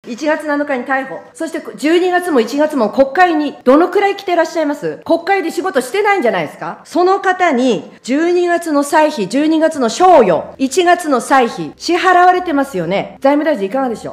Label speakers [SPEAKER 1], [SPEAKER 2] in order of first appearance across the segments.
[SPEAKER 1] 1月7日に逮捕。そして12月も1月も国会にどのくらい来てらっしゃいます？国会で仕事してないんじゃないですか？その方に12月の歳費、12月の賞与、1月の歳費、支払われてますよね。財務大臣いかがでしょう？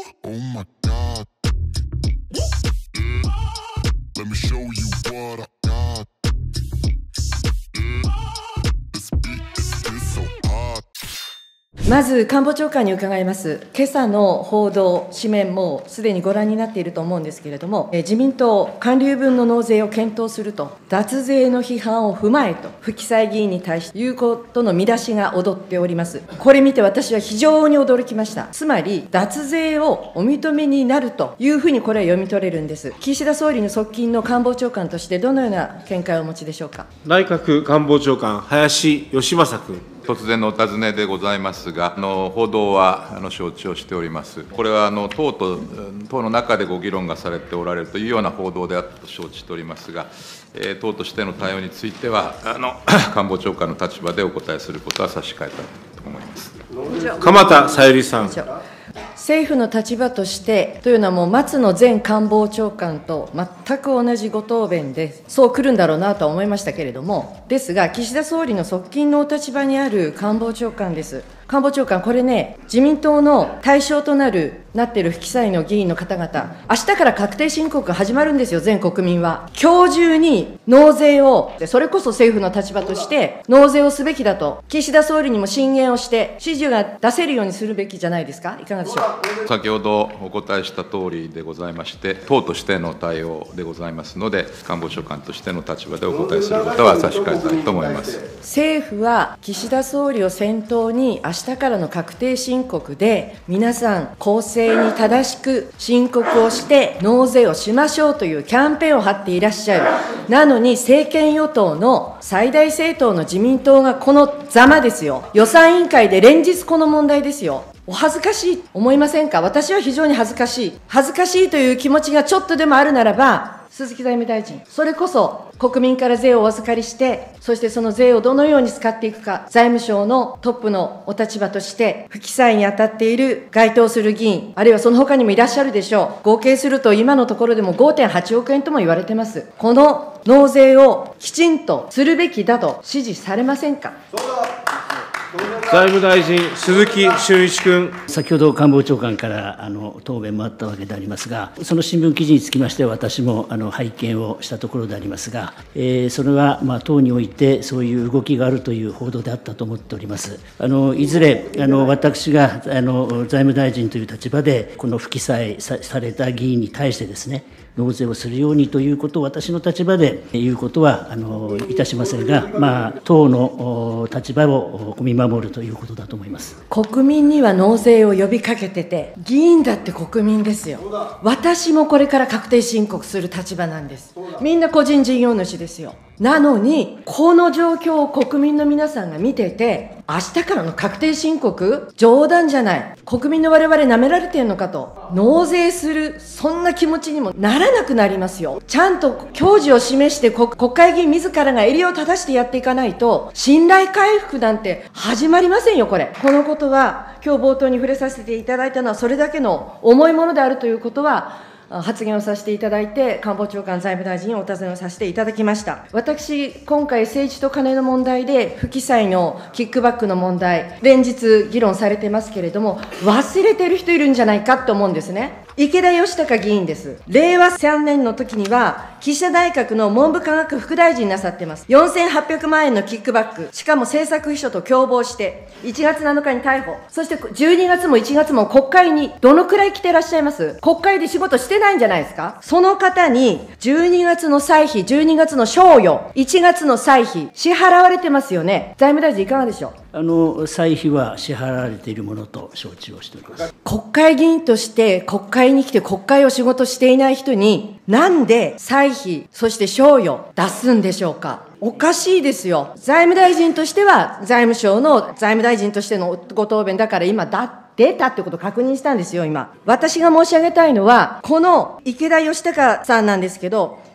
[SPEAKER 1] まず官房長官に伺います。今朝の報道、紙面もすでにご覧になっていると思うんですけれども、自民党、還流分の納税を検討すると、脱税の批判を踏まえと、不記載議員に対していうことの見出しが躍っております。これ見て私は非常に驚きました。つまり、脱税をお認めになるというふうにこれは読み取れるんです。岸田総理の側近の官房長官として、どのような見解をお持ちでしょうか。
[SPEAKER 2] 内閣官房長官、林芳正君。
[SPEAKER 3] 突然のお尋ねでございますが、報道は承知をしております。これは党の中でご議論がされておられるというような報道であったと承知しておりますが、党としての対応については、官房長官の立場でお答えすることは差し控えたいと思います。
[SPEAKER 2] 鎌田さゆりさん。
[SPEAKER 1] 政府の立場としてというのは、もう松野前官房長官と全く同じご答弁で、そう来るんだろうなとは思いましたけれども、ですが、岸田総理の側近のお立場にある官房長官です。官房長官、これね、自民党の対象となっている不記載の議員の方々、明日から確定申告が始まるんですよ、全国民は。今日中に納税を、それこそ政府の立場として納税をすべきだと、岸田総理にも進言をして、指示が出せるようにするべきじゃないですか。いかがでしょう。
[SPEAKER 3] 先ほどお答えした通りでございまして、党としての対応でございますので、官房長官としての立場でお答えすることは差し控えたいと思います。
[SPEAKER 1] 政府は岸田総理を先頭に、明日からの確定申告で、皆さん、公正に正しく申告をして、納税をしましょうというキャンペーンを張っていらっしゃる。なのに、政権与党の最大政党の自民党がこのざまですよ。予算委員会で連日この問題ですよ。お恥ずかしい、思いませんか。私は非常に恥ずかしい。恥ずかしいという気持ちがちょっとでもあるならば、鈴木財務大臣、それこそ国民から税をお預かりして、そしてその税をどのように使っていくか、財務省のトップのお立場として、不記載に当たっている該当する議員、あるいはその他にもいらっしゃるでしょう。合計すると今のところでも 5.8 億円とも言われてます。この納税をきちんとするべきだと指示されませんか。
[SPEAKER 2] 財務大臣、鈴木俊一君。
[SPEAKER 4] 先ほど官房長官から答弁もあったわけでありますが、その新聞記事につきましては、私も拝見をしたところでありますが、それは党においてそういう動きがあるという報道であったと思っております。いずれ私が財務大臣という立場で、この不記載された議員に対してですね、納税をするようにということを私の立場で言うことはいたしませんが、党の立場を見守るということだと思います。
[SPEAKER 1] 国民には納税を呼びかけてて、議員だって国民ですよ。私もこれから確定申告する立場なんです。みんな個人事業主ですよ。なのに、この状況を国民の皆さんが見てて、明日からの確定申告、冗談じゃない。国民の我々舐められてんのかと。納税する、そんな気持ちにもならなくなりますよ。ちゃんと矜持を示して国会議員自らが襟を正してやっていかないと、信頼回復なんて始まりませんよ、これ。このことは、今日冒頭に触れさせていただいたのは、それだけの重いものであるということは、発言をさせていただいて、官房長官、財務大臣にお尋ねをさせていただきました。私、今回、政治と金の問題で、不記載のキックバックの問題、連日議論されてますけれども、忘れてる人いるんじゃないかと思うんですね。池田義孝議員です。令和3年の時には、岸田内閣の文部科学副大臣なさってます。4800万円のキックバック、しかも政策秘書と共謀して、1月7日に逮捕。そして12月も1月も国会にどのくらい来てらっしゃいます？国会で仕事してないんじゃないですか？その方に12月の歳費、12月の賞与、1月の歳費、支払われてますよね。財務大臣いかがでしょう？
[SPEAKER 4] 歳費は支払われているものと承知をしております。
[SPEAKER 1] 国会議員として国会に来て国会を仕事していない人に、なんで歳費、そして賞与出すんでしょうか？おかしいですよ。財務大臣としては、財務省の財務大臣としてのご答弁だから今出たってことを確認したんですよ、今。私が申し上げたいのは、この池田義孝さんなんですけど、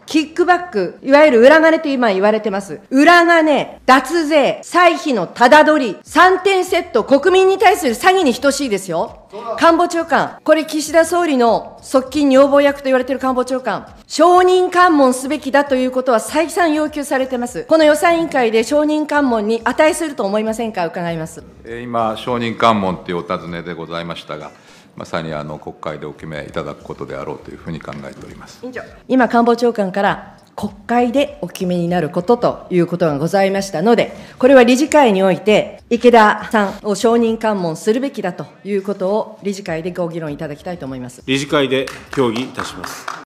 [SPEAKER 1] キックバック、いわゆる裏金と今言われてます。裏金、脱税、歳費のただ取り、3点セット、国民に対する詐欺に等しいですよ。官房長官、これ岸田総理の側近女房役と言われている官房長官、証人喚問すべきだということは再三要求されています。この予算委員会で証人喚問に値すると思いませんか、伺います。
[SPEAKER 3] 今、証人喚問というお尋ねでございましたが、まさに国会でお決めいただくことであろうというふうに考えております。
[SPEAKER 1] 今、官房長官から国会でお決めになることということがございましたので、これは理事会において、池田さんを証人喚問するべきだということを理事会でご議論いただきたいと思います。
[SPEAKER 2] 理事会で協議いたします。